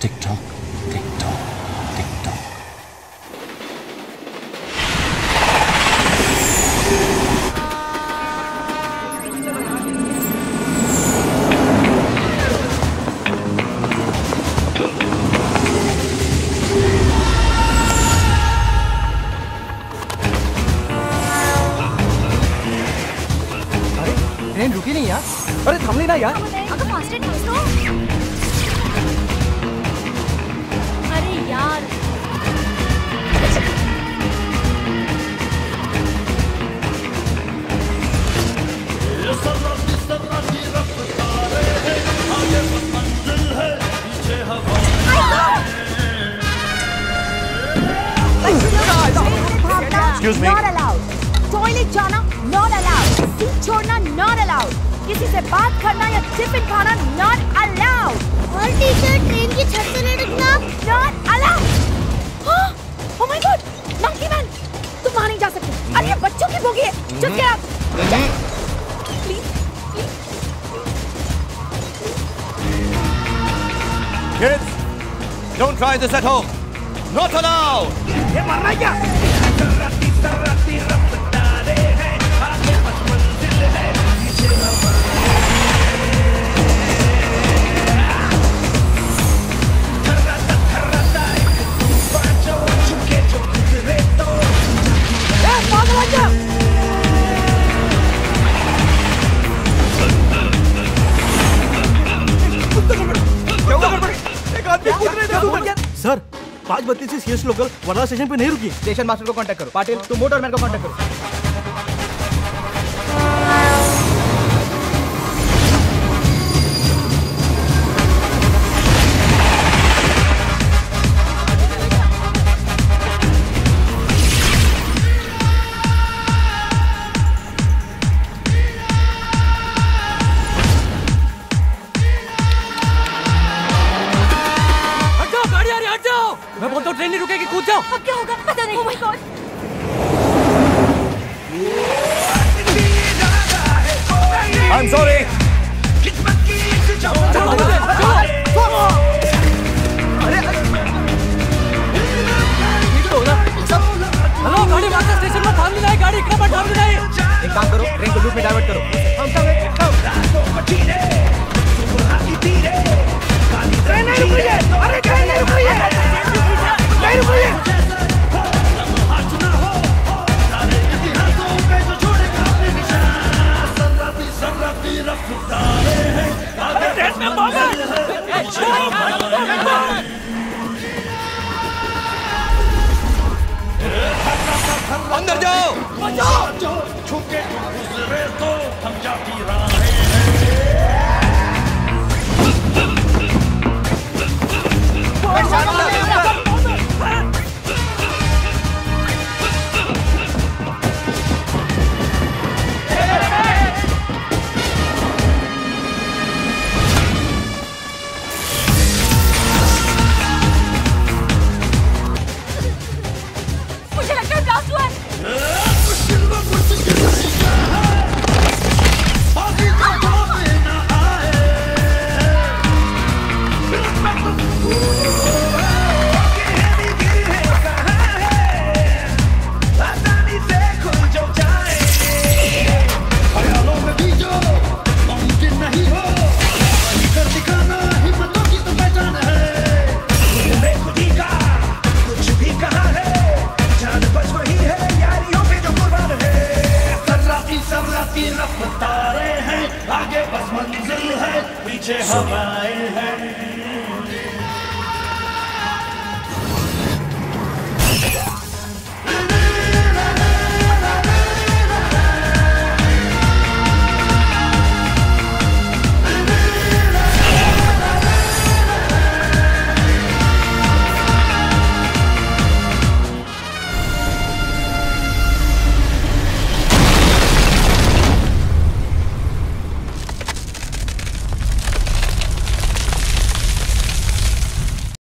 टिक tock tick tock tick tock. Train रुकी नहीं यार। अरे थमली ना यार। अगर फास्ट ट्रेन तो अरे यार Excuse me. Not allowed. Toilet जाना not allowed. सीट छोड़ना not allowed. किसी से बात करना या टिफिन खाना not allowed. और टीचर ट्रेन की छत से लटकना not allowed. Oh my God, monkey man, तुम वहाँ नहीं जा सकते। अरे ये बच्चों की बोगी है। Just get out. Please, please. Kids, don't try this at home. Not allowed. ये मर रहा है क्या? सर 5:32 से सीएस लोकल वर्धा स्टेशन पे नहीं रुकी। स्टेशन मास्टर को कांटेक्ट करो। पाटिल तुम मोटरमैन को कांटेक्ट करो। मैं बोलता हूँ ट्रेन नहीं रुकेगी, कूद जाओ। अब क्या होगा पता नहीं। Oh my God. I'm sorry. Hello गाड़ी मास्टर स्टेशन में थाम है, गाड़ी इतना बड़ा थाम है। एक काम करो, ट्रेन को लूप में डाइवर्ट करो। ट्रेन नहीं रुक रही है। अरे ट्रेन नहीं रुक रही है। नहीं रुक रही है। अरे ट्रेन में बम है। अंदर जाओ। बचाओ। छुके गुजरे तो हम जाती राहें। मुझे लगता है ब्लास्ट हुआ है। रफ्तारें हैं, आगे बस मंजिल है, पीछे हवाएं हैं।